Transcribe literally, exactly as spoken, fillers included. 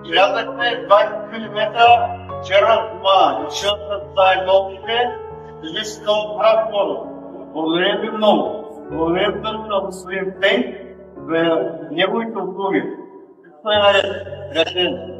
излязахме двайсет километра вчера дома. Решил да заедновите и искал разговор. Благодаря ви много. Благодаря ви на господин Пейн за неговите услуги. Това е наред.